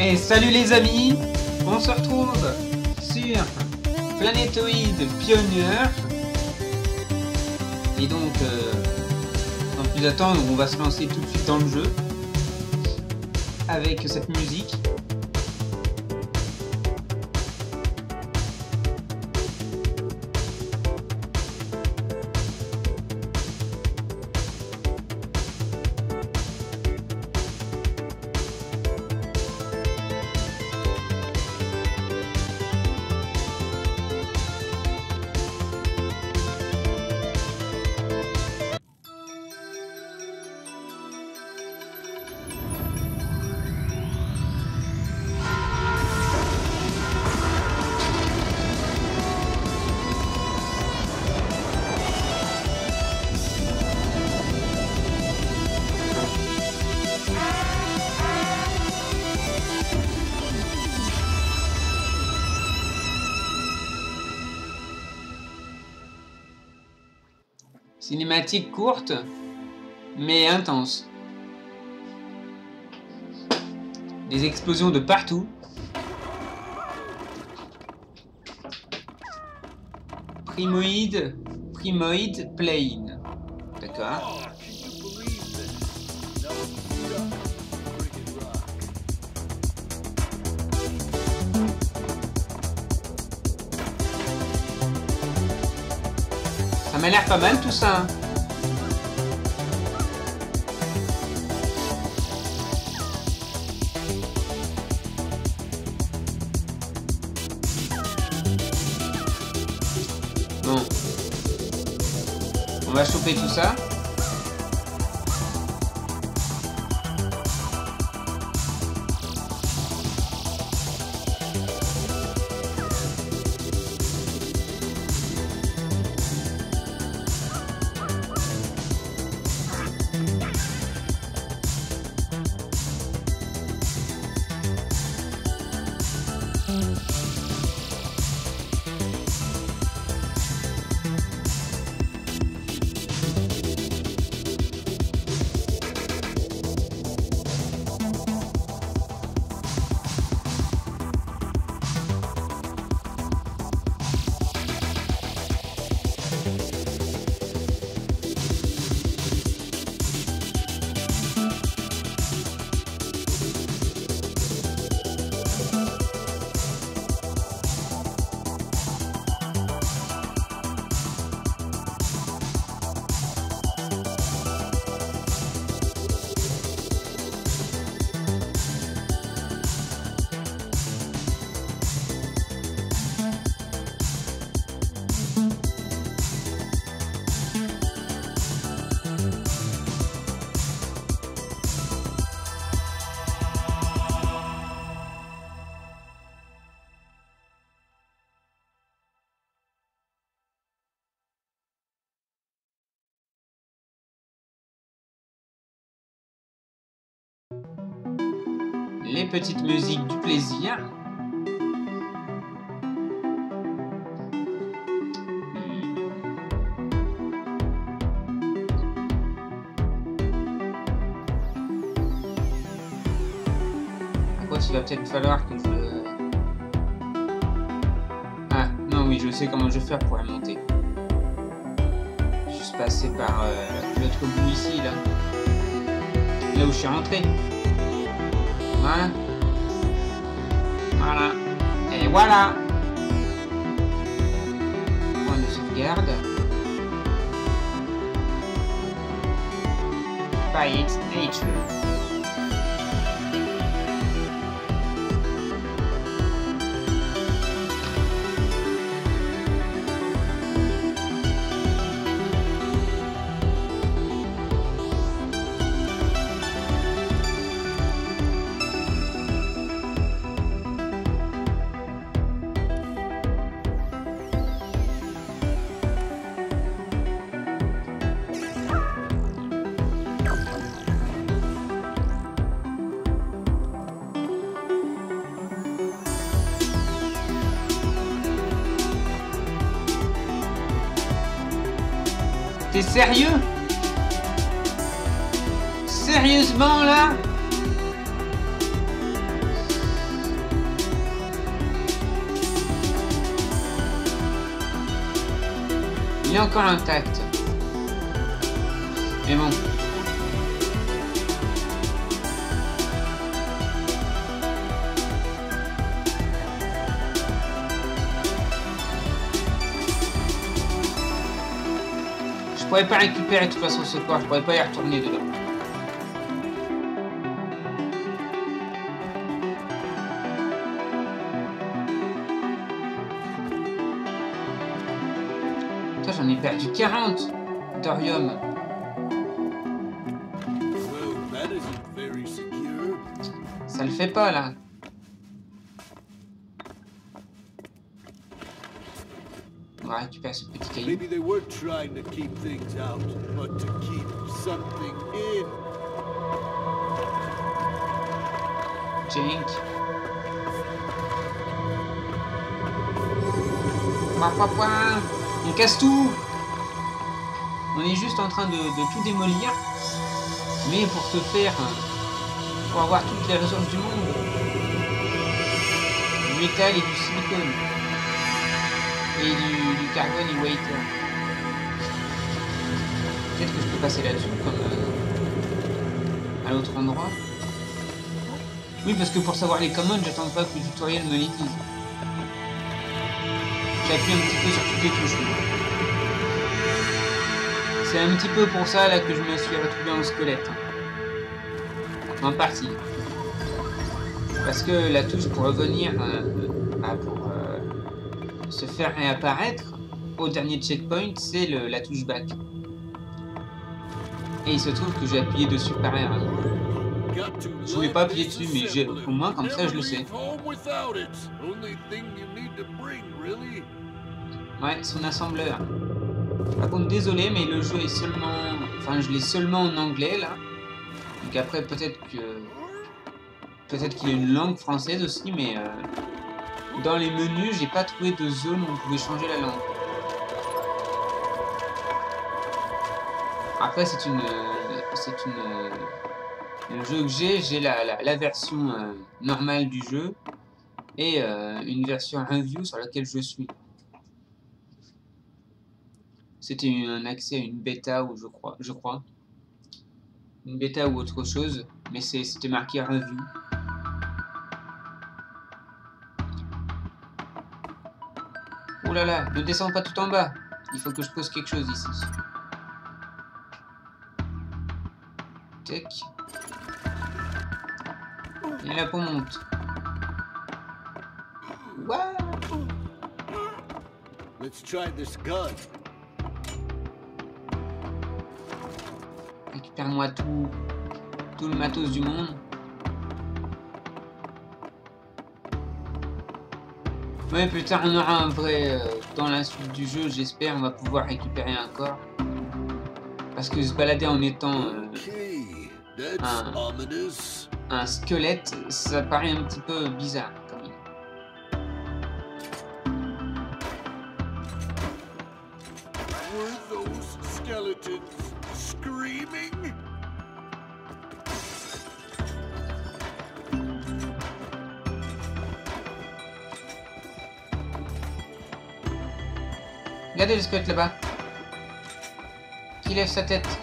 Et salut les amis, on se retrouve sur Planétoïde Pioneer. Et donc, sans plus attendre, on va se lancer tout de suite dans le jeu avec cette musique. Cinématique courte, mais intense. Des explosions de partout. Primoid Plane. D'accord. Ça m'a l'air pas mal tout ça. Bon. On va choper tout ça. Les petites musiques du plaisir. Quoi, il va peut-être falloir que je... Ah, non, oui, je sais comment je vais faire pour la monter. Juste passer par l'autre bout ici, là. Là où je suis rentré. Voilà. Voilà. Et voilà. Point de sauvegarde. By its nature. T'es sérieux? Sérieusement là? encore intact. Mais bon. Je pourrais pas récupérer de toute façon ce corps, je pourrais pas y retourner dedans. Putain, j'en ai perdu 40 d'Orium. Ça le fait pas là. On va récupérer ce petit caillou. Maybe they were trying to keep things out, but to keep something in. Jink. On casse tout. On est juste en train de tout démolir. Mais pour se faire... pour avoir toutes les ressources du monde. Du métal et du silicone. Et du carbone et water. Peut-être que je peux passer là-dessous comme à l'autre endroit. Oui, parce que pour savoir les commandes, j'attends pas que le tutoriel me les dise. J'appuie un petit peu sur toutes les touches. C'est un petit peu pour ça là que je me suis retrouvé en squelette. En partie. Parce que la touche pour revenir pour se faire réapparaître au dernier checkpoint, c'est la touche back. Et il se trouve que j'ai appuyé dessus par erreur. Je voulais pas appuyer dessus, mais au moins comme ça je le sais. Ouais, son assembleur. Par contre, désolé, mais le jeu est seulement... Enfin, je l'ai seulement en anglais, là. Donc après, peut-être qu'il y a une langue française aussi, mais... dans les menus, j'ai pas trouvé de zone où on pouvait changer la langue. Après, le jeu que j'ai la version normale du jeu et une version review sur laquelle je suis. C'était un accès à une bêta ou je crois. Une bêta ou autre chose, mais c'était marqué review. Oh là là, ne descends pas tout en bas. Il faut que je pose quelque chose ici. Tac. Et la peau monte. Wow. Let's try this gun. Récupère-moi tout le matos du monde. Ouais, plus tard on aura un vrai... dans la suite du jeu, j'espère, on va pouvoir récupérer un corps. Parce que se balader en étant un squelette, ça paraît un petit peu bizarre. Quand même. Were those skeletons screaming? Regardez le squelette là-bas. Qui lève sa tête.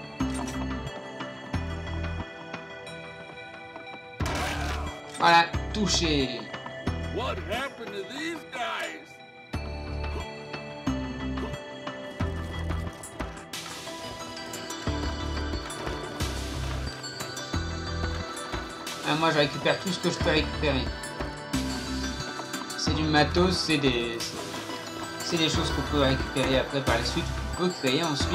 Voilà, touché. What happened to these guys? Ah, moi je récupère tout ce que je peux récupérer. C'est du matos, c'est des choses qu'on peut récupérer après par la suite, qu'on peut créer ensuite.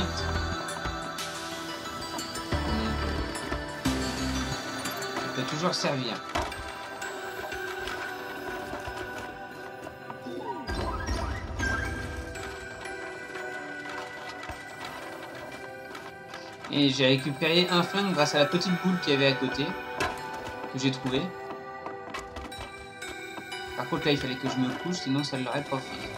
Ça peut toujours servir. Et j'ai récupéré un flingue grâce à la petite boule qu'il y avait à côté, que j'ai trouvé. Par contre là il fallait que je me couche, sinon ça ne l'aurait pas fait.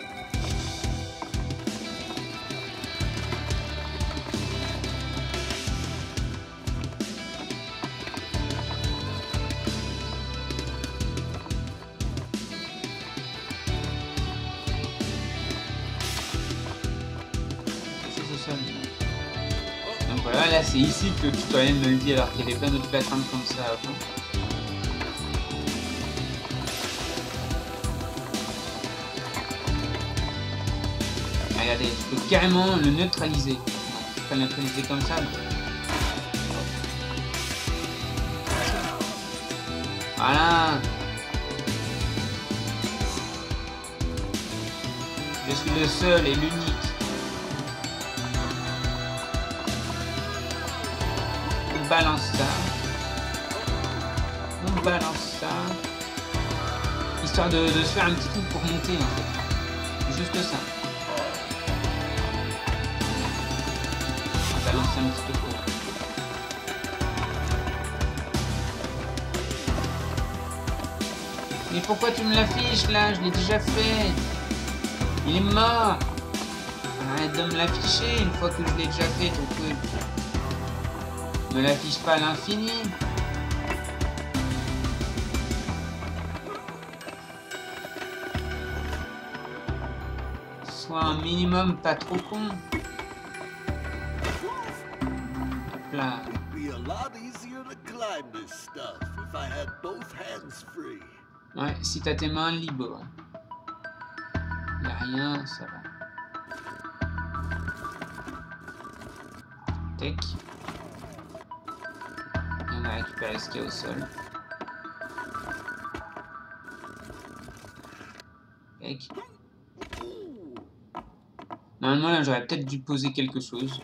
là, c'est ici que le tutoriel me le dit, alors qu'il y avait plein d'autres plateformes comme ça avant. Regardez, je peux carrément le neutraliser. Non, je peux pas le neutraliser comme ça. Mais... Voilà. Je suis le seul et l'unique. On balance ça. On balance ça. Histoire de se faire un petit coup pour monter en fait. Juste ça. On balance un petit peu trop. Mais pourquoi tu me l'affiches là? Je l'ai déjà fait. Il est mort. Arrête de me l'afficher une fois que je l'ai déjà fait ton truc. Ne l'affiche pas à l'infini. Sois un minimum pas trop con. Hop là. Ouais, si t'as tes mains libres. Y'a rien, ça va. Tac. Et on a récupéré ce qu'il y a au sol. Tac. Normalement là j'aurais peut-être dû poser quelque chose.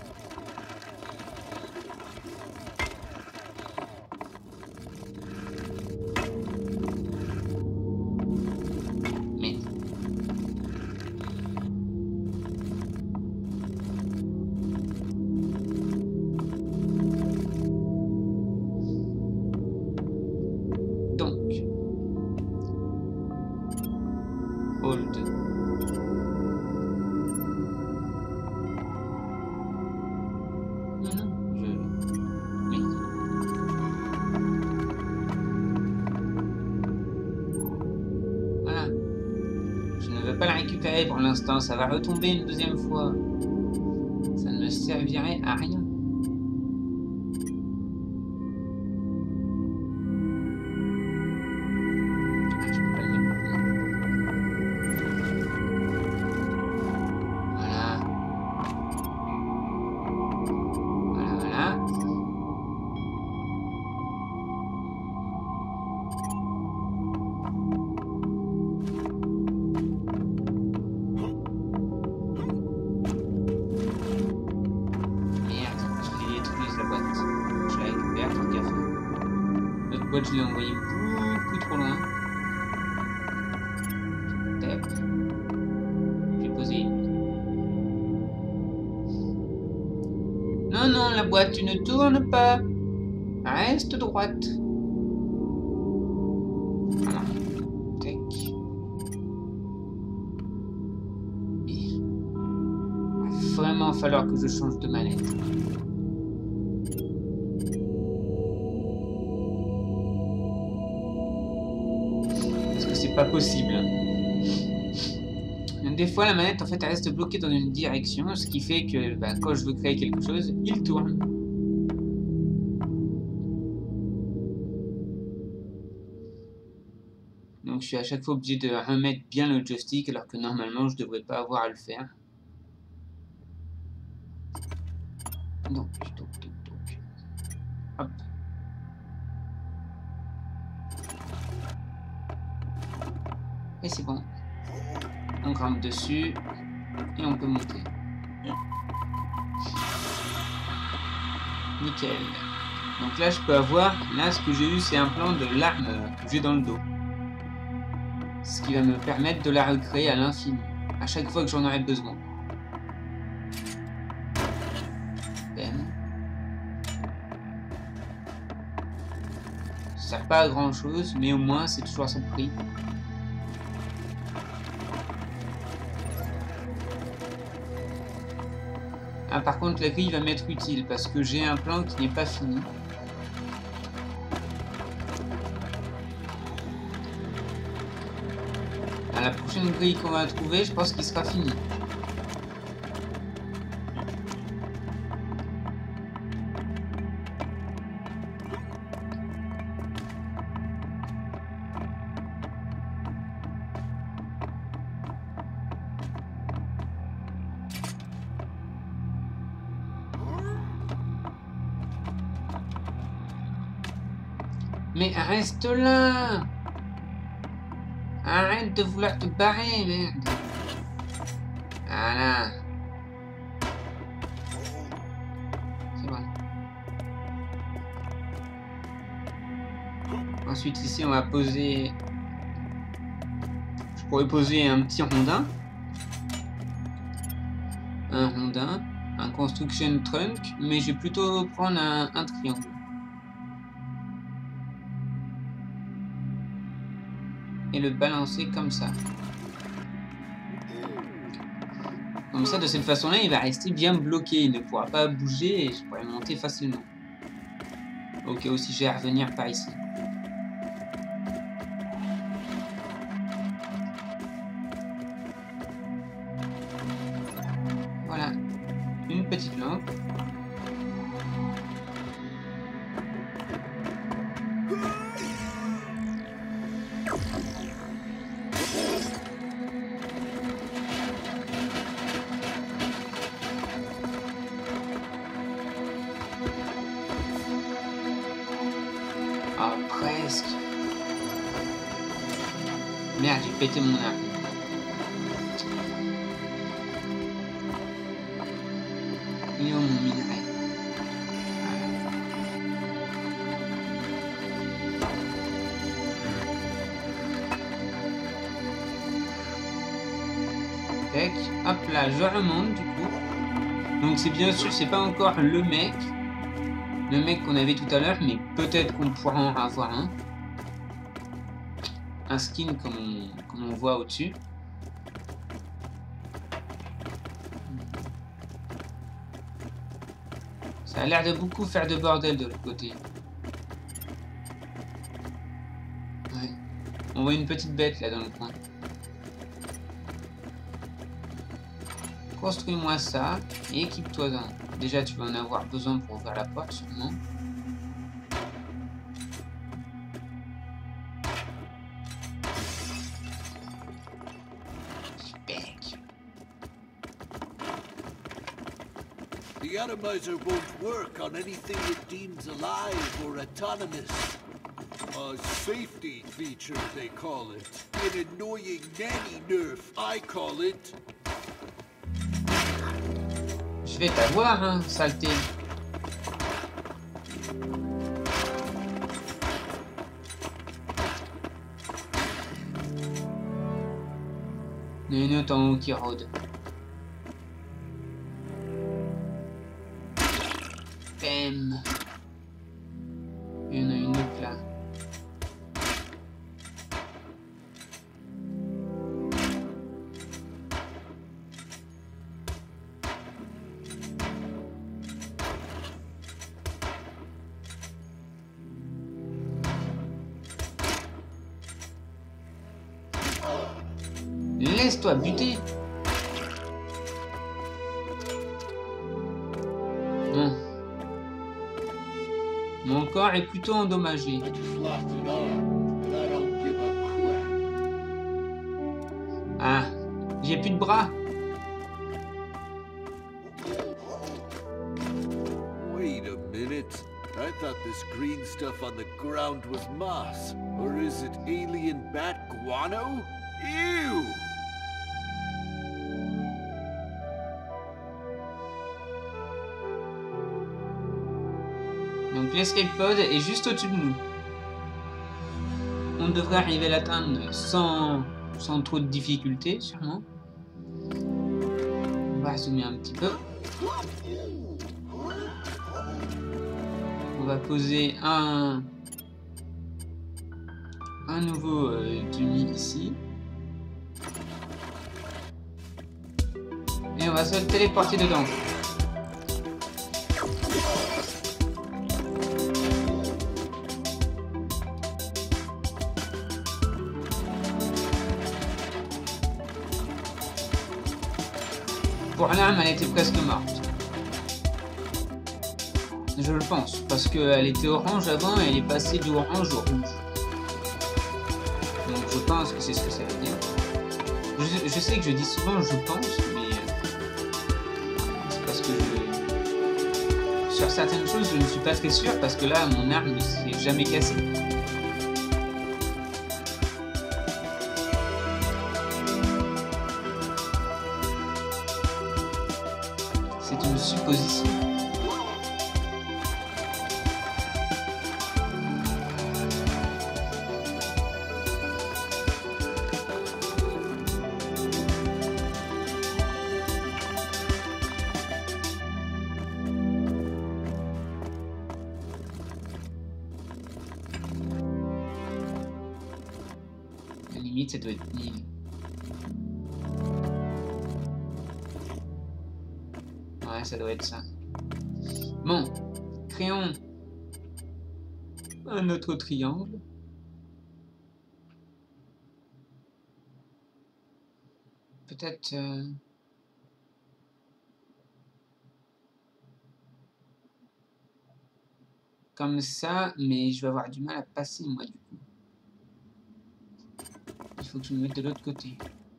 Pour l'instant, ça va retomber une deuxième fois. Ça ne me servirait à rien. Voilà. Voilà, voilà. Je l'ai envoyé beaucoup trop loin. Tac. J'ai posé. Non, non, la boîte, tu ne tournes pas. Reste droite. Voilà. Tac. Il va vraiment falloir que je change de manette. Pas possible. Des fois la manette en fait elle reste bloquée dans une direction, ce qui fait que quand je veux créer quelque chose, il tourne. Donc je suis à chaque fois obligé de remettre bien le joystick alors que normalement je devrais pas avoir à le faire. Donc. Hop. Et c'est bon. On grimpe dessus et on peut monter. Nickel. Donc là je peux avoir, là ce que j'ai eu c'est un plan de l'arme que j'ai dans le dos. Ce qui va me permettre de la recréer à l'infini, à chaque fois que j'en aurai besoin. Ben. Ça sert pas à grand chose, mais au moins c'est toujours à son prix. Ah, par contre, la grille va m'être utile parce que j'ai un plan qui n'est pas fini. À la prochaine grille qu'on va trouver, je pense qu'il sera fini. Mais reste là! Arrête de vouloir te barrer, merde! Voilà. C'est bon. Ensuite, ici, on va poser... Je pourrais poser un petit rondin. Un rondin. Un construction trunk. Mais je vais plutôt prendre un triangle. Et le balancer comme ça. Comme ça, de cette façon-là, il va rester bien bloqué. Il ne pourra pas bouger et je pourrai monter facilement. Au cas où si j'ai à revenir par ici. Voilà. Une petite lampe. Ah, presque. Merde, j'ai pété mon arme. Il est où mon minerai? Voilà. Tac. Hop là, je remonte du coup. Donc c'est bien sûr, c'est pas encore le mec. Le mec qu'on avait tout à l'heure, mais peut-être qu'on pourra en avoir un. Un skin comme on voit au-dessus. Ça a l'air de beaucoup faire de bordel de l'autre côté. Ouais. On voit une petite bête là dans le coin. Construis-moi ça et équipe-toi-en. Déjà, tu vas en avoir besoin pour ouvrir la porte, sûrement. The atomizer won't work on anything it deems alive or autonomous. A safety feature, they call it. An annoying nanny nerf, I call it. Je vais t'avoir, hein, saleté. Il y en a une autre en haut qui rôde. Bam. Il y en a une autre là. Laisse-toi buter. Bon. Mon corps est plutôt endommagé. Ah, j'ai plus de bras. Wait a minute. I thought this green stuff on the ground was moss. Or is it alien bat guano? Ew! Donc l'escape pod est juste au-dessus de nous. On devrait arriver à l'atteindre sans trop de difficultés, sûrement. On va zoomer un petit peu. On va poser un nouveau demi ici. Et on va se téléporter dedans. Pour l'arme, elle était presque morte. Je le pense, parce qu'elle était orange avant et elle est passée d'orange au rouge. Donc je pense que c'est ce que ça veut dire. Je sais que je dis souvent je pense, mais c'est parce que sur certaines choses je ne suis pas très sûr, parce que là mon arme ne s'est jamais cassée. supposition. La limite, ça doit être 1000. Ouais, ça doit être ça. Bon, créons un autre triangle. Peut-être... comme ça, mais je vais avoir du mal à passer, moi, du coup. Il faut que je me mette de l'autre côté.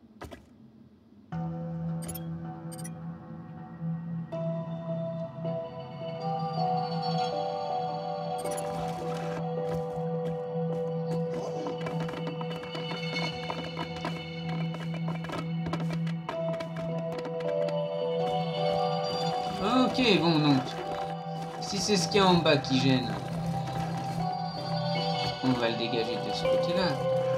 Ok, bon, donc, si c'est ce qu'il y a en bas qui gêne, on va le dégager de ce côté-là.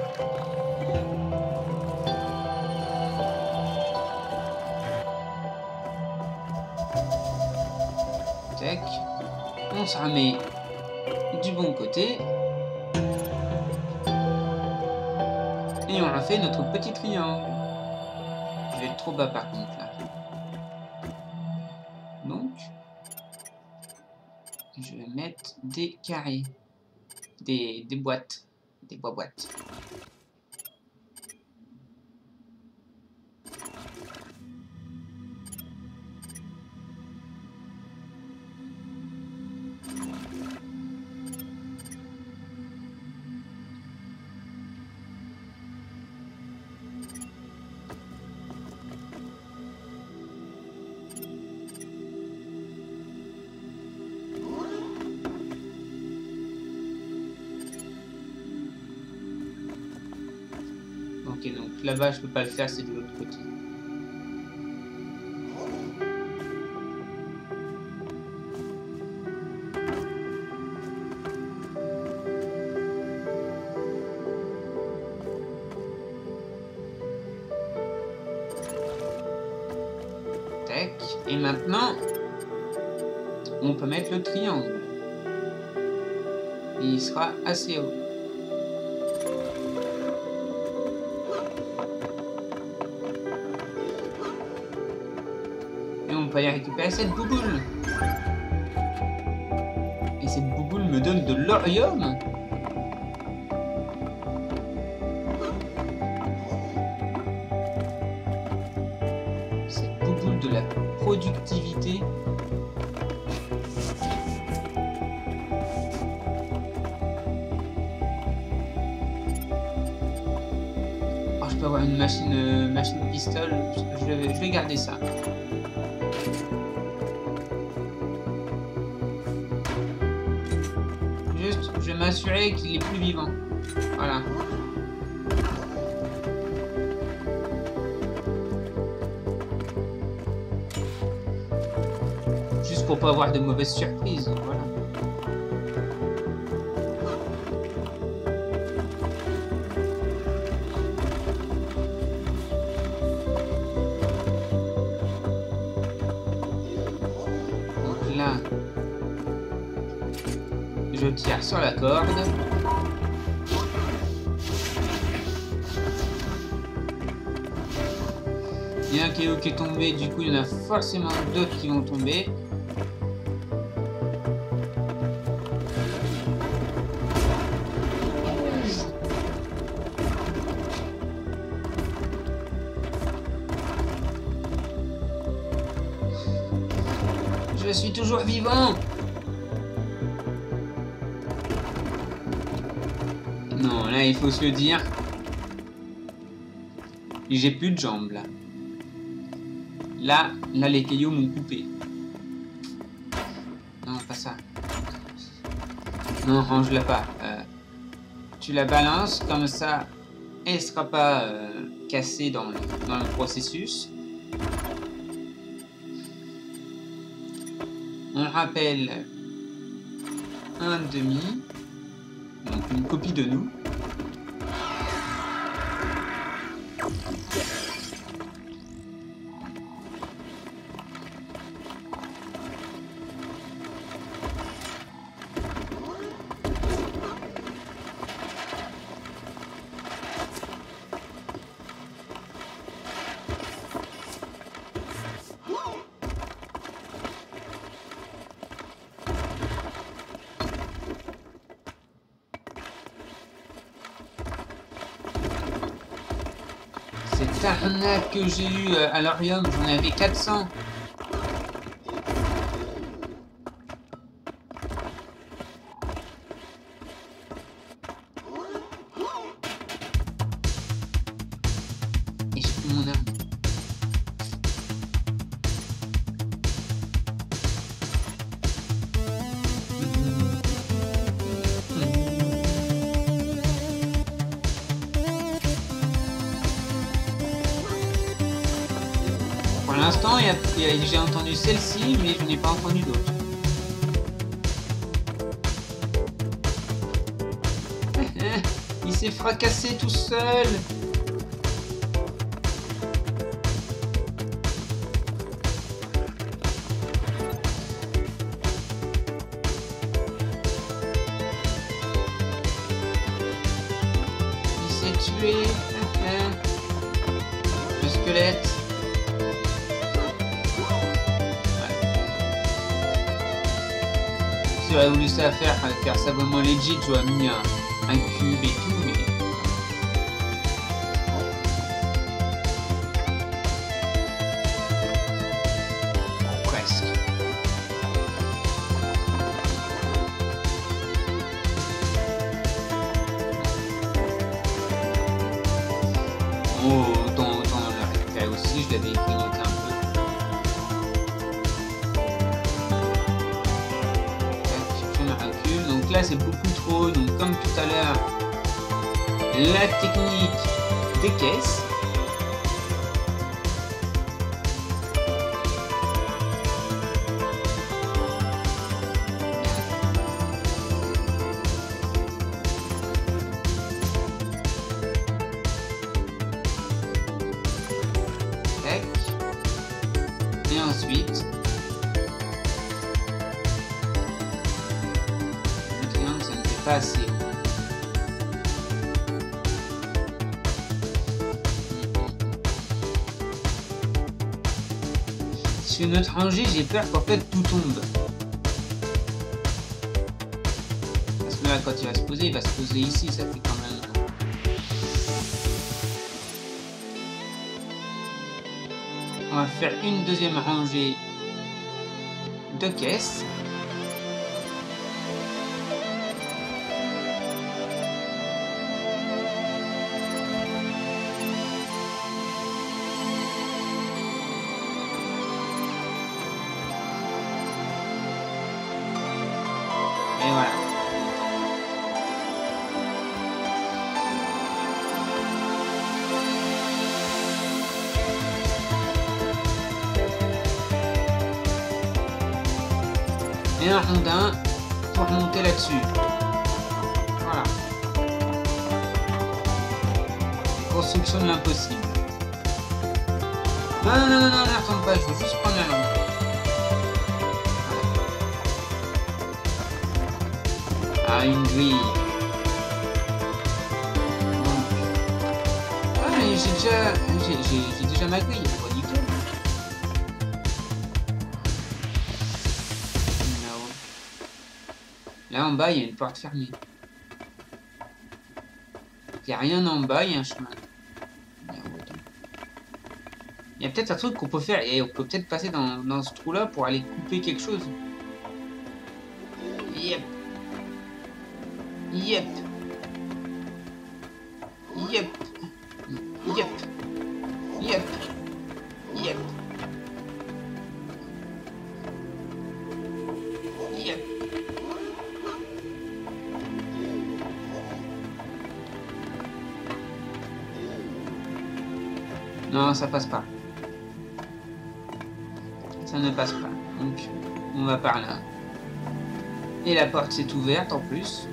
Tac. On se remet du bon côté. Et on a fait notre petit triangle. Je vais être trop bas par contre là. Donc, je vais mettre des carrés. Des boîtes. Des boîtes. Ok, donc là-bas je peux pas le faire, c'est de l'autre côté. Tac, et maintenant on peut mettre le triangle. Et il sera assez haut. Et on peut aller récupérer cette bouboule. Et cette bouboule me donne de l'orium. Cette bouboule de la productivité. Oh, je peux avoir une machine pistole. Je vais garder ça. Juste, je vais m'assurer qu'il est plus vivant. Voilà. Juste pour pas avoir de mauvaises surprises. Voilà. Donc là, je tire sur la corde. Il y a un caillou qui est tombé, du coup il y en a forcément d'autres qui vont tomber. Je suis toujours vivant. Non, là il faut se le dire. J'ai plus de jambes là. Là les cailloux m'ont coupé. Non, pas ça. Non, range-la pas. Tu la balances comme ça, elle sera pas cassée dans le processus. On rappelle un demi, donc une copie de nous. Cette arnaque que j'ai eue à l'Orium, j'en avais 400. Et j'ai plus mon arme. Pour l'instant, j'ai entendu celle-ci, mais je n'ai pas entendu d'autres. Il s'est fracassé tout seul. Il s'est tué. Le squelette. Si j'aurais voulu ça faire ça vraiment legit, j'aurais mis un cube et tout, mais... Presque. Oh, autant le récupérer aussi, je l'avais grignoté un peu. Donc là c'est beaucoup trop, donc comme tout à l'heure, la technique des caisses. Tac. Et ensuite pas assez. Sur notre rangée, j'ai peur qu'en fait tout tombe. Parce que là, quand il va se poser, il va se poser ici, ça fait quand même... On va faire une deuxième rangée de caisses. Et voilà. Et un rondin pour monter là-dessus. Voilà. Construction de l'impossible. Non, n'attends pas, je veux juste prendre la lampe. Ah, une grille. Ah, mais j'ai déjà ma grille, pas nickel. Là en bas, il y a une porte fermée. Il n'y a rien en bas, il y a un chemin. Il y a peut-être un truc qu'on peut faire et on peut peut-être passer dans ce trou-là pour aller couper quelque chose. Yep. Yep. Yep. Yep. Yep. Yep. Yep. Non, ça passe pas. Ça ne passe pas. Donc, On va par là. Et la porte s'est ouverte en plus.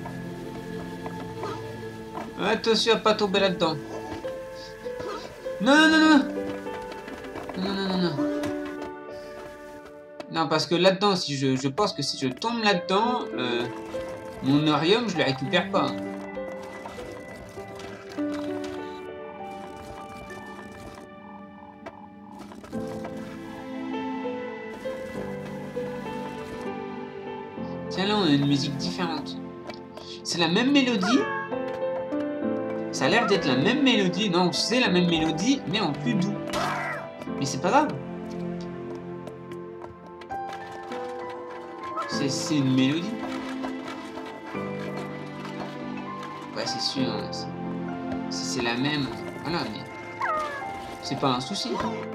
Attention à pas tomber là-dedans. Non, non, non, non. Non, non, non, non. Non, parce que là-dedans, si je pense que si je tombe là-dedans, mon Orium, je le récupère pas. Tiens, là, on a une musique différente. C'est la même mélodie. Ça a l'air d'être la même mélodie. Non, c'est la même mélodie, mais en plus doux. Mais c'est pas grave. C'est une mélodie. Ouais, c'est sûr. Si c'est la même, voilà, mais c'est pas un souci.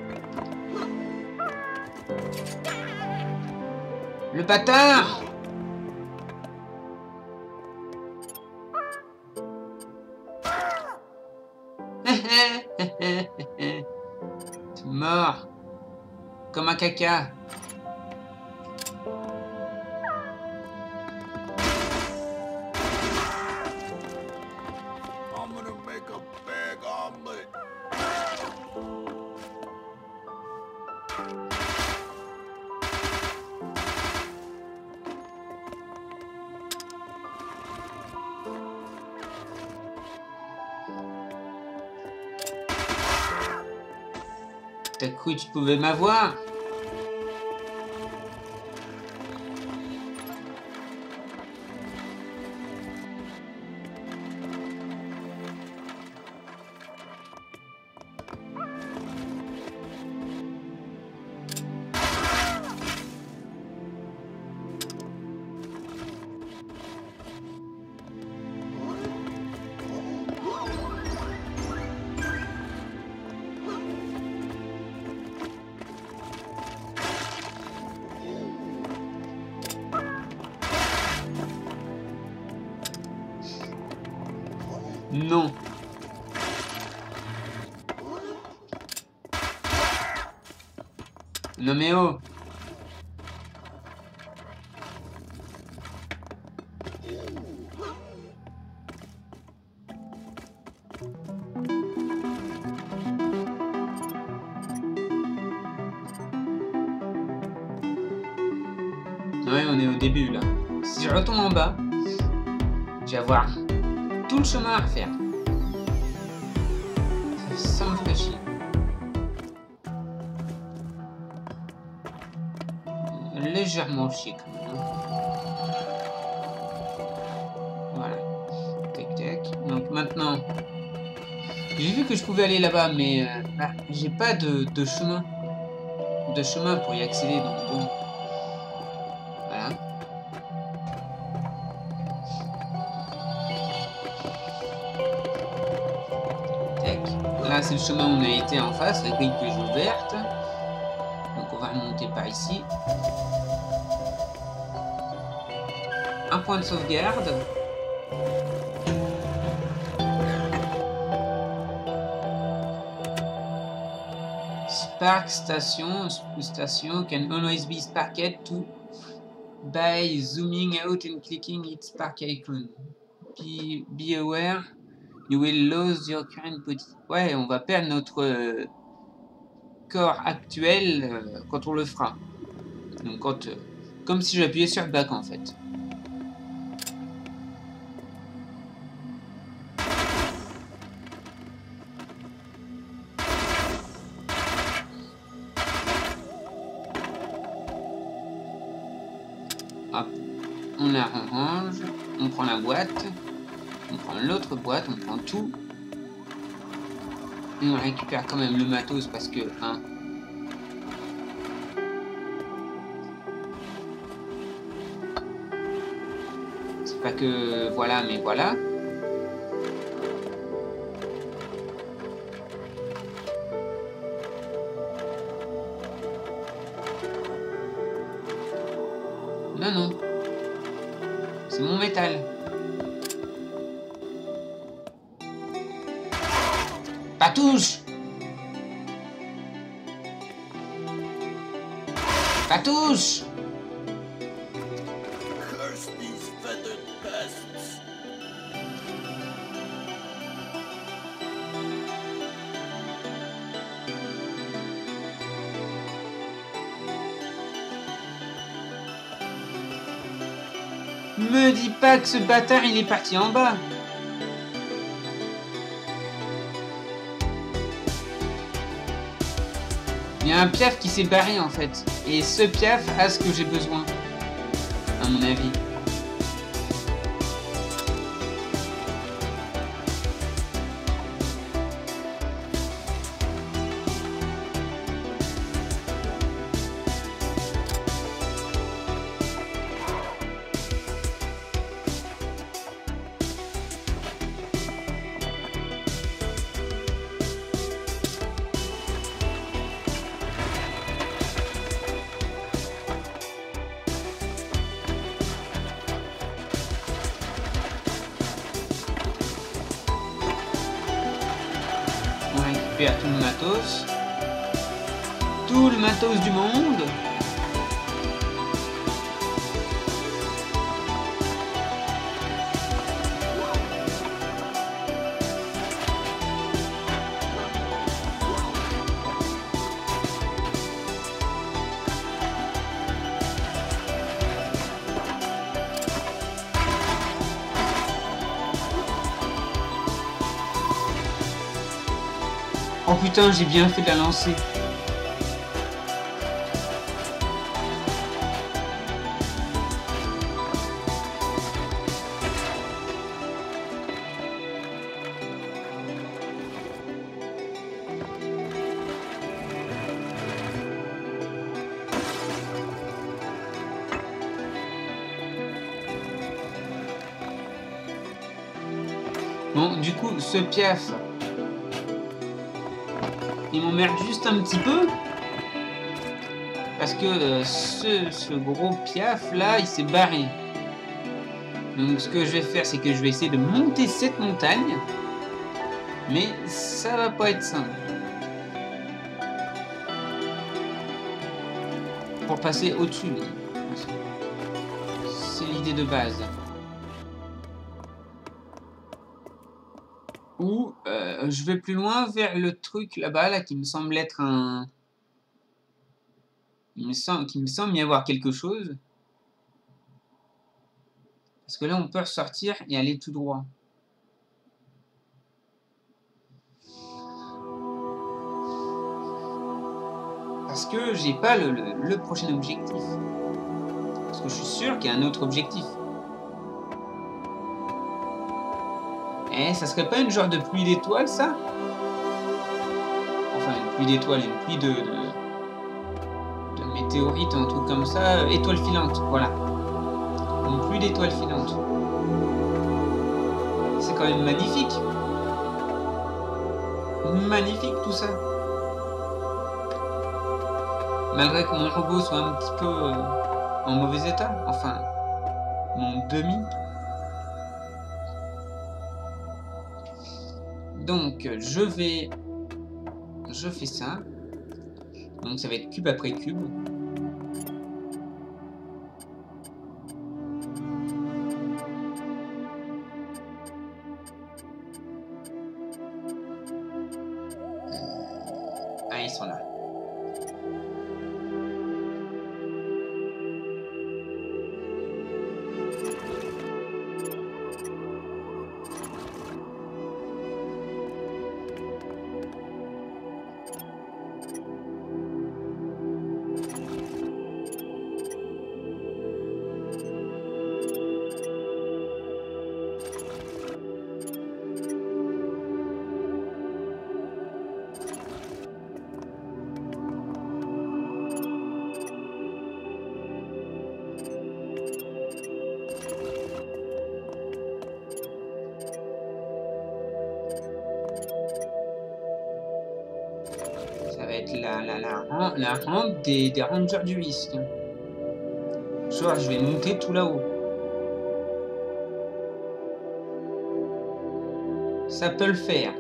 Le bâtard! T'es mort. Comme un caca. I'm gonna make a big omelet. T'as cru que tu pouvais m'avoir? Non. Non mais oh. Ouais, on est au début là. Si je retombe en bas, je vais avoir tout le chemin à refaire. Ça me ferait chier. Légèrement chier quand même. Voilà. Tac tac. Donc maintenant, j'ai vu que je pouvais aller là-bas, mais bah, j'ai pas de chemin. De chemin pour y accéder, donc bon. Voilà. Là, c'est le chemin où on a été en face, la grille que j'ai ouverte. Donc, on va remonter par ici. Un point de sauvegarde. Spark station can always be sparked to by zooming out and clicking its spark icon. Be aware. You will lose your current body. Ouais, on va perdre notre corps actuel quand on le fera. Donc quand, comme si j'appuyais sur back en fait. Hop, on la range, on prend la boîte. On prend l'autre boîte, on prend tout. Et on récupère quand même le matos parce que, hein. C'est pas que voilà, mais voilà. Non, non. C'est mon métal. Patouche! Patouche! Me dis pas que ce bâtard il est parti en bas. Il y a un piaf qui s'est barré en fait. Et ce piaf a ce que j'ai besoin. À mon avis. On récupère tout le matos. Tout le matos du monde. Oh putain, j'ai bien fait de la lancer. Bon, du coup, ce piaf, il m'emmerde juste un petit peu. Parce que ce gros piaf là, il s'est barré. Donc ce que je vais faire, c'est que je vais essayer de monter cette montagne. Mais ça va pas être simple. Pour passer au-dessus. C'est l'idée de base. Ou je vais plus loin vers le truc là-bas, là, qui me semble être un... Qui me semble y avoir quelque chose. Parce que là, on peut ressortir et aller tout droit. Parce que j'ai pas le prochain objectif. Parce que je suis sûr qu'il y a un autre objectif. Eh, ça serait pas une genre de pluie d'étoiles, ça? Enfin, une pluie d'étoiles, une pluie de météorites, un truc comme ça. Étoiles filantes, voilà. Une pluie d'étoiles filantes. C'est quand même magnifique. Magnifique, tout ça. Malgré que mon robot soit un petit peu en mauvais état. Enfin, mon demi. Donc, je fais ça. Donc, ça va être cube après cube. Ah, ils sont là. La rampe des rangers du risque. Soit je vais monter tout là-haut. Ça peut le faire.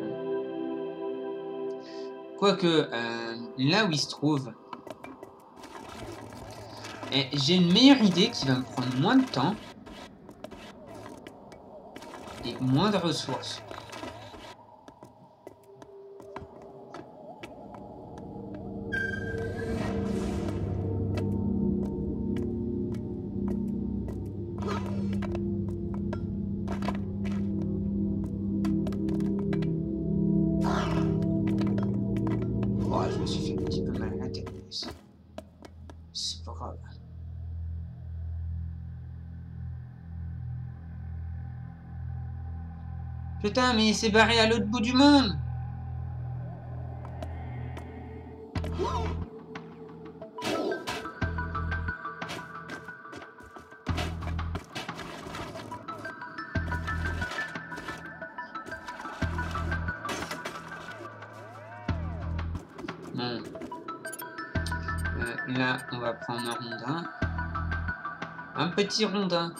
Quoique, là où il se trouve, j'ai une meilleure idée qui va me prendre moins de temps et moins de ressources. arrêter la police. C'est pas grave. Putain, mais il s'est barré à l'autre bout du monde. Bon. Là, on va prendre un rondin. Un petit rondin.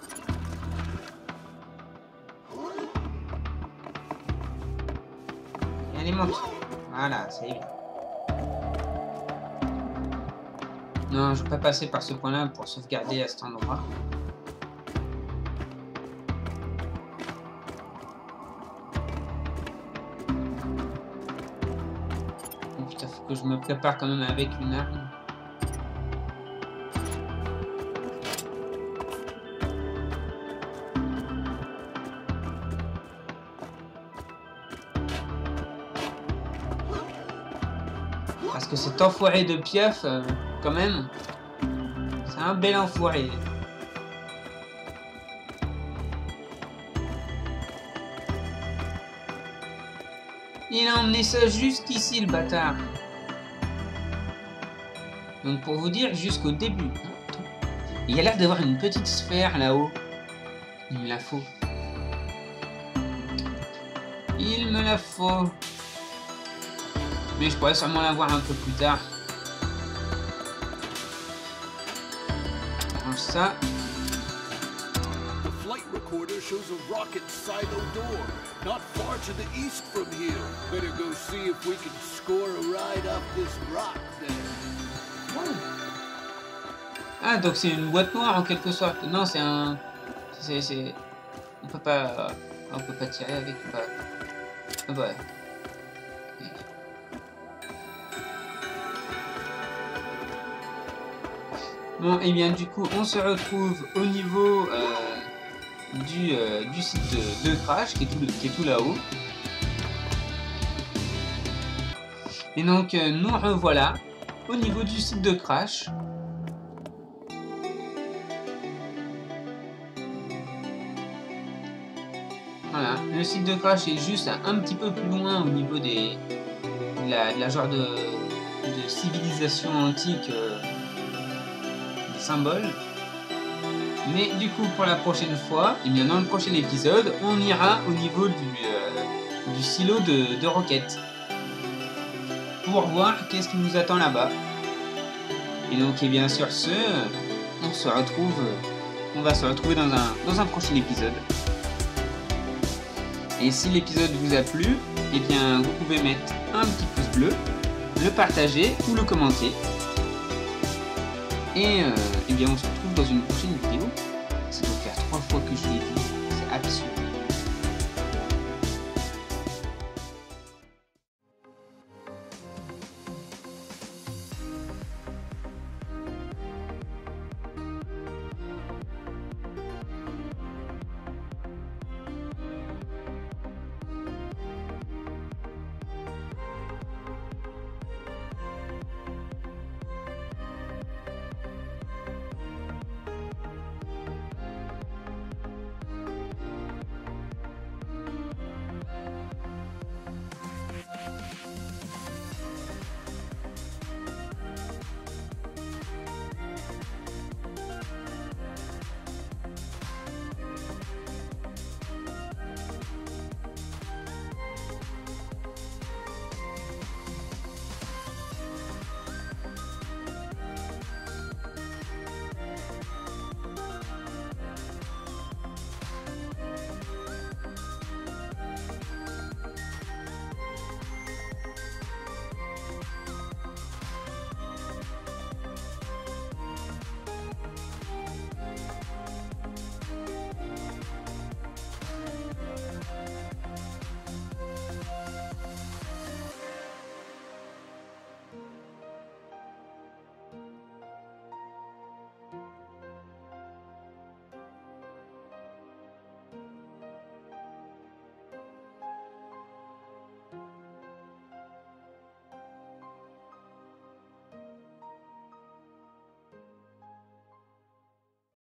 Et allez, monte. Voilà, c'est bien. Non, je ne vais pas passer par ce point-là pour sauvegarder à cet endroit. Oh putain, faut que je me prépare quand même avec une arme. Parce que cet enfoiré de Piaf, quand même, c'est un bel enfoiré. Il a emmené ça jusqu'ici, le bâtard. Donc pour vous dire, jusqu'au début. Il y a l'air d'avoir une petite sphère là-haut. Il me la faut. Il me la faut. Mais je pourrais sûrement la voir un peu plus tard. Range ça. The flight recorder shows a rocket silo door, not far to the east from here. Better go see if we can score a ride up this rock there. Ah, donc c'est une boîte noire en quelque sorte. Non, c'est un... C'est... On peut pas tirer avec... Ah bah... Bon, et bien du coup, on se retrouve au niveau du site de Crash, qui est tout là-haut. Et donc, nous revoilà au niveau du site de Crash. Voilà, le site de Crash est juste un petit peu plus loin au niveau de la genre de civilisation antique. Symbole. Mais du coup, pour la prochaine fois, et bien dans le prochain épisode, on ira au niveau du silo de roquettes pour voir qu'est-ce qui nous attend là-bas. Et donc, et bien sur ce, on va se retrouver dans un prochain épisode. Et si l'épisode vous a plu, et bien vous pouvez mettre un petit pouce bleu, le partager ou le commenter. Et bien on se retrouve dans une prochaine vidéo. Ça doit faire 3 fois que je l'ai dit. C'est absurde.